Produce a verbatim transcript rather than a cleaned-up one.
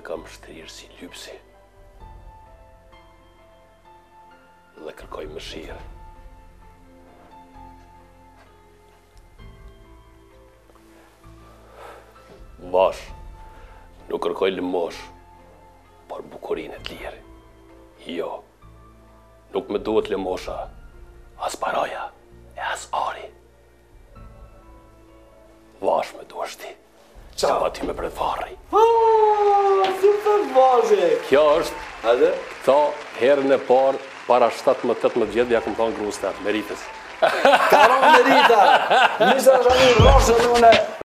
kam shtrirë si lypsi dhe kërkoj mëshirë. Bash, nuk kërkoj lëmosh, por bukurinë e të lirë. Jo, nuk me duhet lëmosha, as paraja e as ari. Vash me duhesh ti, që pa ty me predvarri. Aaaa, super vaje! Kjo është, Ate? këto herën e parë, para shtatëmbëdhjetë tetëmbëdhjetë vjet, ja kom thonë grustat, meritës. Karon merita! Nisa shani roshën une!